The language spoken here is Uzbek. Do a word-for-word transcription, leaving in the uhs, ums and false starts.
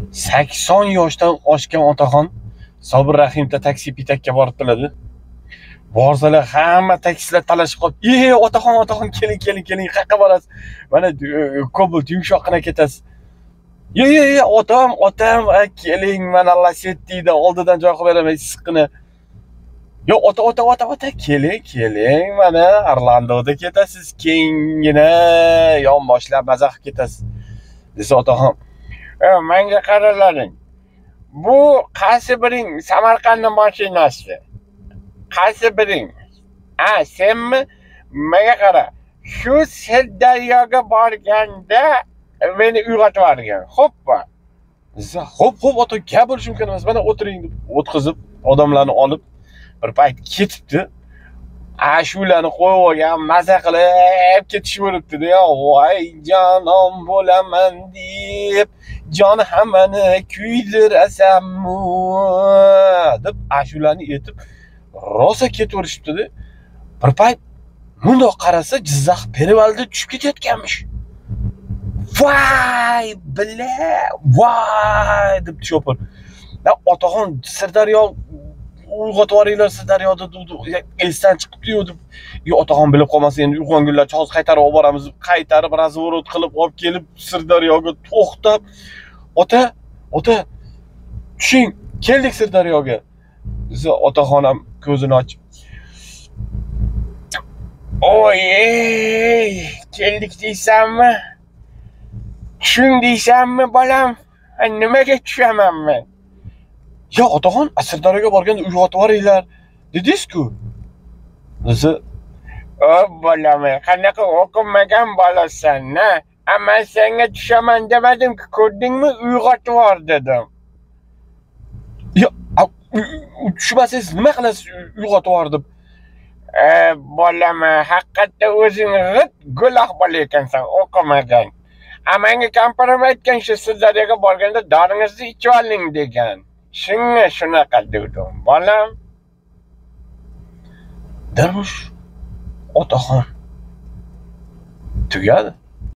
sakson yoshdan oshgan otaxon Sobir Rahimda taksi pitakka borib qiladi. Borsalar hamma taksilar talashib qolib, "Ey, otaxon, otaxon keling, keling, keling, qayerga borasiz? Mana Cobalt yumshoqqina ketasiz." "Yo'q, yo'q, yo'q, otam, otam, keling, mana Lasetti'da oldidan joy qilib beraman, issiqqina." "Yo'q, ota, ota, ota, ota, keling, keling, mana Orlandoda ketasiz, kengina yonboshlab maza qilib ketasiz." Desa otaxon, "E, menga qaralaring. Bu qaysi biring Samarqandning mashinasi? Qaysi biring? Ha, senmi? Menga qara. Shu Sirdaryoga borganda meni uyg'otib yuborgan. Xo'pmi?" Desa, "Xo'p, xo'p, ota, gap bo'lishi mumkin emas. Mana o'tiring" deb o'tkazib, odamlarni olib bir payt ketibdi. Ashularni qo'yib olgan, maza qilib ketishveribdi-da. "Voy jonon bo'laman deb, jon hammani kuydirasanmi?" deb ashularni aytib rosa ketaverishibdi-da. Bir payt bundoq qarasa, Jizzax Perivalda tushib ketayotganmish. "Voy, bila, voy" deb chopir. Da otaxon Sirdaryo uyg'otib yuboringlar, Sirdaryoda esdan chiqibdi-yu deb. "Yo, otaxon bilib qolmasa endi uyg'ongunlar hozir qaytarib olib boramiz." Qaytarib razvorot qilib olib kelib Sirdaryoga to'xtab, "Ota, ota, tushing, keldik Sirdaryoga." Desa otaxon ham ko'zini ochib, "Oy, keldik deysanmi? Tushing deysanmi, bolam? Nimaga tushaman men?" "Ya otaxon, Sirdaryoga borganda uyg'otib yuboringlar dedingiz-ku." Desa, "O bolam, qanaqa o'qimagan bolasan-a? Men senga tushaman demadim-ku, ko'rdingmi? Uyg'otib yubor dedim." "Ya, tushmasangiz nima qilasiz uyg'otib yubor deb?" "E, bolam, haqiqatda o'zing g'it guloh bola ekansan, o'qimagan. Menga kampirim aytgan, shu Sirdaryoga borganda doringizni ichib oling degan. Shunga shunaqa dedim, bolam." Darmush otaxon tugadi.